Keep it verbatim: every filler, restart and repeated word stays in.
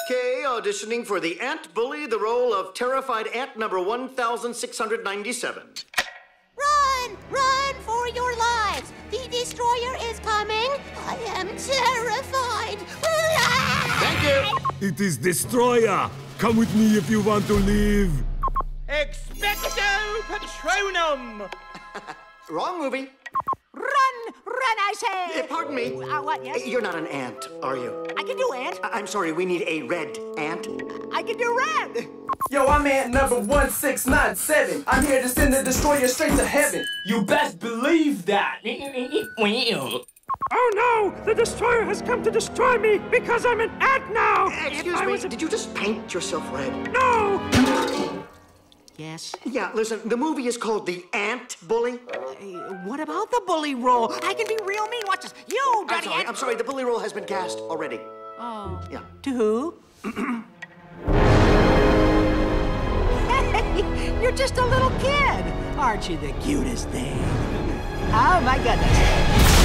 K, auditioning for the Ant Bully, the role of terrified ant number one thousand six hundred ninety-seven. Run! Run for your lives! The destroyer is coming! I am terrified! Thank you! It is Destroyer! Come with me if you want to live! Expecto Patronum! Wrong movie. Run! Run, I say! Uh, pardon me. Uh, what, yes? You're not an ant, are you? I can do ant. I- I'm sorry, we need a red ant. I can do red. Yo, I'm ant number one six nine seven. I'm here to send the destroyer straight to heaven. You best believe that. Oh no! The destroyer has come to destroy me because I'm an ant now! Excuse I me, was a... did you just paint yourself red? No! Yes? Yeah, listen, the movie is called The Ant Bully. Uh, what about the bully role? I can be real mean. Watch this. You, I'm Daddy sorry, Ant. I'm sorry, the bully role has been cast already. Oh. Yeah. To who? Hey, you're just a little kid. Aren't you the cutest thing? Oh, my goodness.